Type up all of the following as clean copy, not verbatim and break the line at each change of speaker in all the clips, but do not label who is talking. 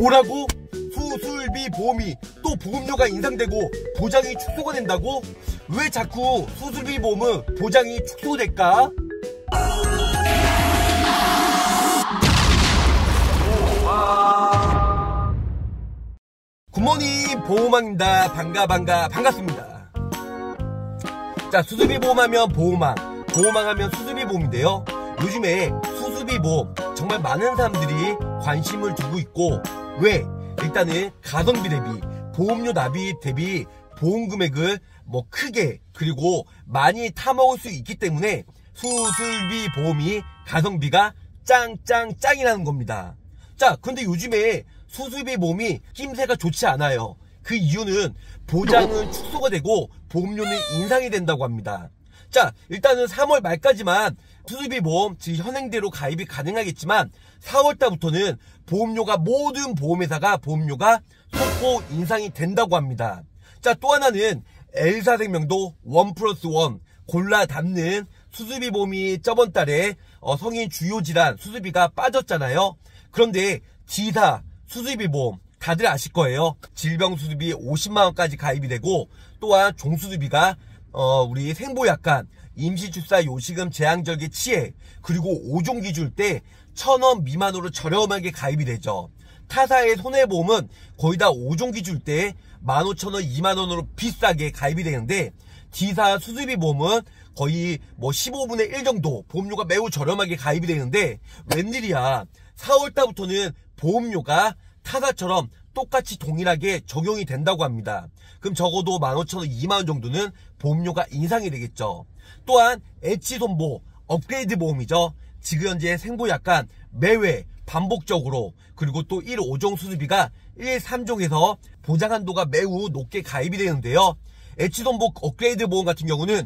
뭐라고? 수술비 보험이 또 보험료가 인상되고 보장이 축소가 된다고? 왜 자꾸 수술비 보험은 보장이 축소될까? 굿모닝 보험왕입니다. 반갑습니다. 자, 수술비 보험하면 보험왕, 보험왕하면 수술비 보험인데요. 요즘에 수술비 보험 정말 많은 사람들이 관심을 두고 있고, 왜? 일단은 가성비 대비, 보험료 납입 대비 보험 금액을 크게 그리고 많이 타먹을 수 있기 때문에 수술비 보험이 가성비가 짱이라는 겁니다. 자, 근데 요즘에 수술비 보험이 낌새가 좋지 않아요. 그 이유는 보장은 축소가 되고 보험료는 인상이 된다고 합니다. 자, 일단은 3월 말까지만 수술비 보험 즉 현행대로 가입이 가능하겠지만 4월달부터는 보험료가 모든 보험회사가 보험료가 소폭 인상이 된다고 합니다. 자, 또 하나는 L사생명도 1+1 골라 담는 수술비 보험이 저번 달에 성인 주요 질환 수술비가 빠졌잖아요. 그런데 D사 수술비 보험 다들 아실 거예요. 질병 수술비 50만원까지 가입이 되고, 또한 종수술비가 우리 생보약관, 임시출사 요식금 제한절개 치해, 그리고 5종 기준일 때 1,000원 미만으로 저렴하게 가입이 되죠. 타사의 손해보험은 거의 다 5종 기준일 때 15,000원, 2만원으로 비싸게 가입이 되는데, D사 수술비 보험은 거의 15분의 1 정도 보험료가 매우 저렴하게 가입이 되는데, 웬일이야. 4월달부터는 보험료가 타사처럼 똑같이 동일하게 적용이 된다고 합니다. 그럼 적어도 15,000원, 2만원 정도는 보험료가 인상이 되겠죠. 또한 H손보 업그레이드 보험이죠. 지금 현재 생보약관 매회 반복적으로, 그리고 또 1, 5종 수술비가 1, 3종에서 보장 한도가 매우 높게 가입이 되는데요. H손보 업그레이드 보험 같은 경우는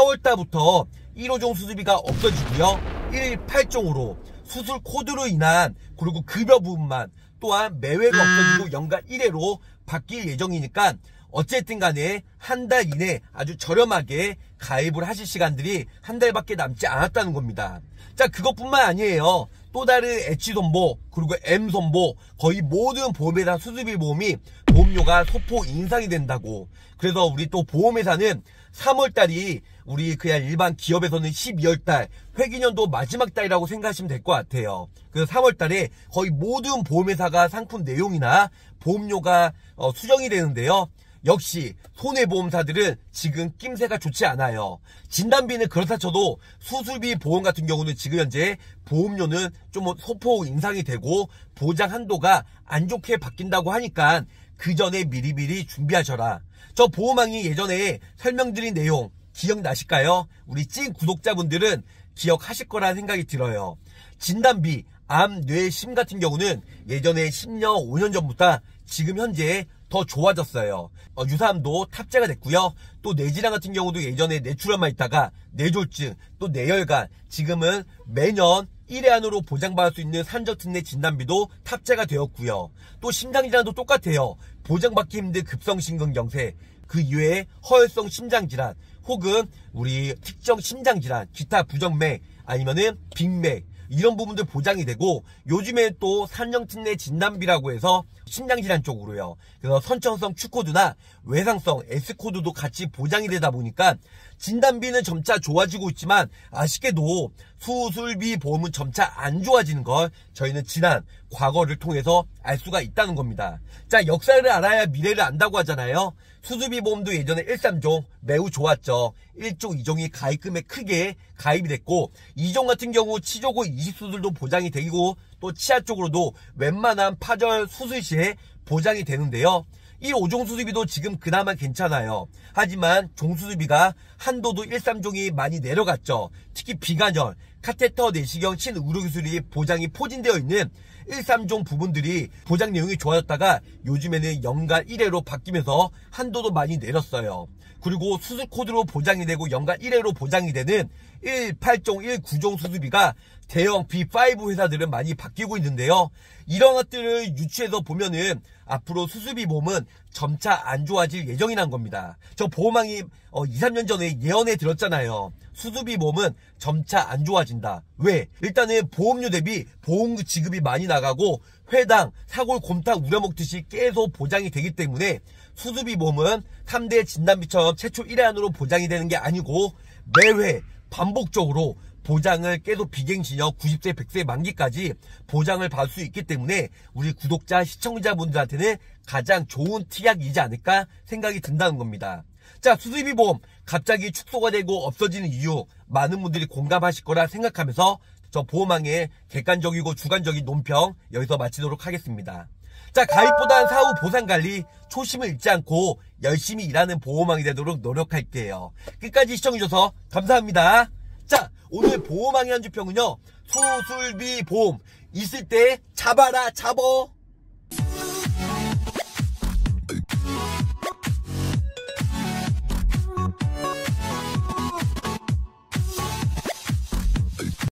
4월달부터 1, 5종 수술비가 없어지고요. 1, 8종으로 수술 코드로 인한 그리고 급여 부분만, 또한 매회가 없어지고 연간 1회로 바뀔 예정이니까 어쨌든 간에 한 달 이내 아주 저렴하게 가입을 하실 시간들이 한 달밖에 남지 않았다는 겁니다. 자, 그것뿐만 아니에요. 또 다른 H손보 그리고 M손보 거의 모든 보험회사 수술비 보험이 보험료가 소폭 인상이 된다고. 그래서 우리 또 보험회사는 3월달이 우리 그냥 일반 기업에서는 12월달 회기년도 마지막 달이라고 생각하시면 될 것 같아요. 그래서 3월달에 거의 모든 보험회사가 상품 내용이나 보험료가 수정이 되는데요. 역시 손해보험사들은 지금 낌새가 좋지 않아요. 진단비는 그렇다 쳐도 수술비 보험 같은 경우는 지금 현재 보험료는 좀 소폭 인상이 되고 보장 한도가 안 좋게 바뀐다고 하니까 그 전에 미리미리 준비하셔라. 저 보험왕이 예전에 설명드린 내용 기억나실까요? 우리 찐 구독자분들은 기억하실 거라는 생각이 들어요. 진단비, 암, 뇌, 심 같은 경우는 예전에 10년, 5년 전보다 지금 현재 더 좋아졌어요. 유사암도 탑재가 됐고요. 또 뇌질환 같은 경우도 예전에 뇌출혈만 있다가 뇌졸중, 또 뇌혈관, 지금은 매년 1회 안으로 보장받을 수 있는 산적특례 진단비도 탑재가 되었고요. 또 심장질환도 똑같아요. 보장받기 힘든 급성심근경색, 그 이외에 허혈성 심장질환, 혹은 우리 특정 심장질환, 기타 부정맥, 아니면은 빅맥, 이런 부분들 보장이 되고, 요즘에 또 산정특례 진단비라고 해서 심장질환 쪽으로요. 그래서 선천성 Q코드나 외상성 S코드도 같이 보장이 되다 보니까 진단비는 점차 좋아지고 있지만 아쉽게도 수술비 보험은 점차 안 좋아지는 걸 저희는 지난 과거를 통해서 알 수가 있다는 겁니다. 자, 역사를 알아야 미래를 안다고 하잖아요. 수술비 보험도 예전에 1, 3종 매우 좋았죠. 1종, 2종이 가입금액 크게 가입이 됐고, 2종 같은 경우 치조고 이식수술도 보장이 되고, 또 치아 쪽으로도 웬만한 파절 수술 시에 보장이 되는데요. 1, 5종 수술비도 지금 그나마 괜찮아요. 하지만 종수술비가 한도도 1, 3종이 많이 내려갔죠. 특히 비관절, 카테터 내시경 신의료기술이 보장이 포진되어 있는 1, 3종 부분들이 보장 내용이 좋아졌다가 요즘에는 연간 1회로 바뀌면서 한도도 많이 내렸어요. 그리고 수술 코드로 보장이 되고 연간 1회로 보장이 되는 1.8종, 1.9종 수수비가 대형 B5 회사들은 많이 바뀌고 있는데요. 이런 것들을 유추해서 보면은 앞으로 수수비 보험은 점차 안 좋아질 예정이란 겁니다. 저 보험왕이 2, 3년 전에 예언해 드렸잖아요. 수수비 보험은 점차 안 좋아진다. 왜? 일단은 보험료 대비 보험료 지급이 많이 나가고 회당 사골 곰탕 우려먹듯이 계속 보장이 되기 때문에 수수비 보험은 3대 진단비처럼 최초 1회 안으로 보장이 되는 게 아니고 매회 반복적으로 보장을 계속 비갱신형 90세 100세 만기까지 보장을 받을 수 있기 때문에 우리 구독자 시청자분들한테는 가장 좋은 특약이지 않을까 생각이 든다는 겁니다. 자, 수수비 보험 갑자기 축소가 되고 없어지는 이유 많은 분들이 공감하실 거라 생각하면서 저 보험왕의 객관적이고 주관적인 논평 여기서 마치도록 하겠습니다. 자, 가입보단 사후 보상관리 초심을 잃지 않고 열심히 일하는 보험왕이 되도록 노력할게요. 끝까지 시청해주셔서 감사합니다. 자, 오늘 보험왕의 한 주평은요, 수술비 보험 있을 때 잡아라 잡어.